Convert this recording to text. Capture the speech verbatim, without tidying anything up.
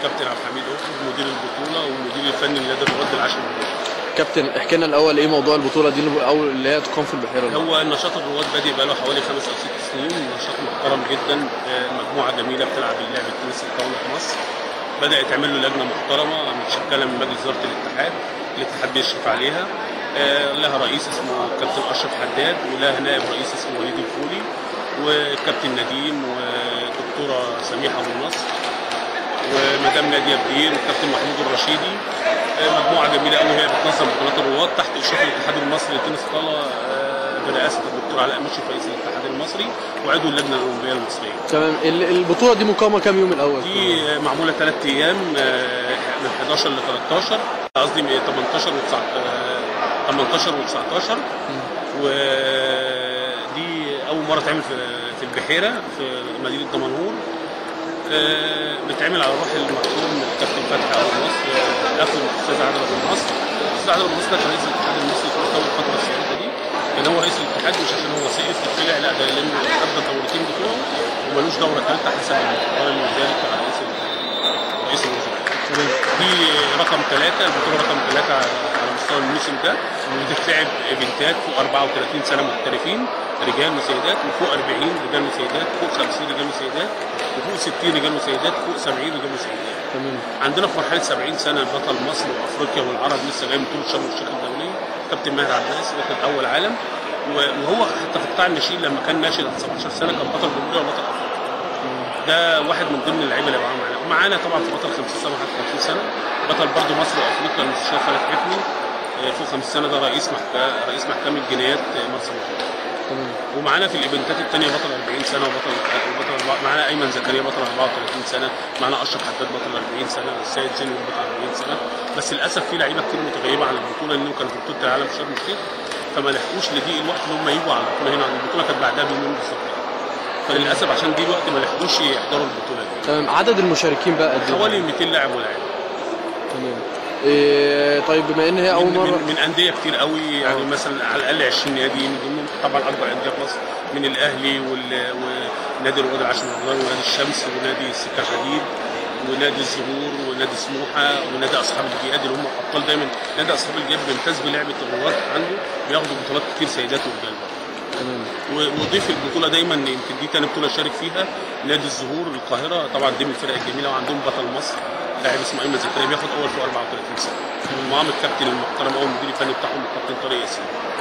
كابتن عبد الحميد قطب مدير البطوله ومدير الفني لنادي الرواد العاشر من الرواد. كابتن احكي لنا الاول ايه موضوع البطوله دي او اللي هي تقام في البحيره؟ هو نشاط الرواد بادئ بقى له حوالي خمس او ست سنين، نشاط محترم جدا، مجموعه جميله بتلعب اللعب التنس الطاوله في مصر. بدا يتعمل له لجنه محترمه متشكله من مجلس اداره الاتحاد، الاتحاد بيشرف عليها، لها رئيس اسمه كابتن اشرف حداد، ولها نائب رئيس اسمه وليد الفولي، وكابتن نديم، ودكتوره سميحه ابو النصر، ومدام ناديه بدير، والكابتن محمود الرشيدي. مجموعه جميله قوي هي بتنظم بطولات الرواد تحت اشراف الاتحاد المصري للتنس الطاوله برئاسه الدكتور علاء مشرف رئيس الاتحاد المصري وعضو اللجنه الاولمبيه المصريه. تمام. البطوله دي مقامه كام يوم الاول؟ دي معموله ثلاث ايام من حداشر ل تلتاشر، قصدي تمنتاشر و تمنتاشر و تسعتاشر، ودي اول مره تعمل في البحيره في مدينه دمنهور. بتعمل على روح المرحوم الكابتن فتحي ابو النصر اخو الاستاذ عادل ابو النصر. الاستاذ عادل ابو النصر ده كان رئيس الاتحاد المصري في اول فتره السابقه دي، كان هو رئيس الاتحاد مش عشان هو سقف وطلع، لا ده لانه ادى الدورتين بتوعه ومالوش دوره ثالثه حسب القانون الموجود بتاع رئيس رئيس الوزراء. دي رقم ثلاثه، البطوله رقم ثلاثه على مستوى الموسم ده، بتتلعب ايفنتات فوق اربعة وتلاتين سنه محترفين رجال وسيدات، وفوق اربعين رجال وسيدات، فوق خمسين رجال وسيدات، وفوق ستين رجال وسيدات، فوق سبعين رجال وسيدات. تمام. عندنا في مرحله سبعين سنه بطل مصر وافريقيا والعرب لسه جاي من بطوله شرم الشيخ الدوليه، كابتن ماهر عباس، ده كان اول عالم، وهو حتى في قطاع الناشئين لما كان ناشئ عند سبعتاشر سنه كان بطل جمهوريه وبطل افريقيا. ده واحد من ضمن اللعيبه اللي معاهم معانا، ومعانا طبعا في بطل خمسين سنه لحد خمسين سنه، بطل برضه مصر وافريقيا المستشار خالد حفني فوق خمسين سنه، ده رئيس محكمه رئيس محكمه جنايات مرسى مطروح. تمام. ومعانا في الايفنتات الثانيه بطل اربعين سنه وبطل وبطل معانا ايمن زكريا بطل اربعة وتلاتين سنه، معانا اشرف حداد بطل اربعين سنه، والسيد زين بطل اربعين سنه. بس للاسف في لعيبه كتير متغيبه عن البطوله لانهم كانوا في بطوله العالم في شرم الشيخ، فما لحقوش لضيق الوقت ان هم يجوا على البطوله هنا، البطوله كانت بعدها بيومين بالظبط، فللاسف عشان دي الوقت ما لحقوش يحضروا البطوله دي. تمام. عدد المشاركين بقى قد ايه؟ حوالي مئتين لاعب ولاعب. تمام. إيه طيب بما ان هي اول مره من, من انديه كتير قوي، يعني أوه. مثلا على الاقل عشرين نادي، من ضمنهم طبعا اكبر انديه في مصر من الاهلي ونادي الرواد العاشر من الرواد ونادي الشمس ونادي السكه الحديد ونادي الزهور ونادي سموحه ونادي اصحاب الجياد اللي هم ابطال دايما. نادي اصحاب الجياد بيمتاز بلعبه الرواد عنده، بياخدوا بطولات كتير سيدات ورجال. تمام. وضيف البطوله دايما يمكن دي ثاني بطوله شارك فيها، نادي الزهور القاهره، طبعا دي من الفرق الجميله، وعندهم بطل مصر لاعب اسمه ايمن زكريا بياخد اول فوق اربعة وتلاتين سنه، ومعاهم الكابتن المحترم او المدير الفني بتاعهم الكابتن طارق ياسين.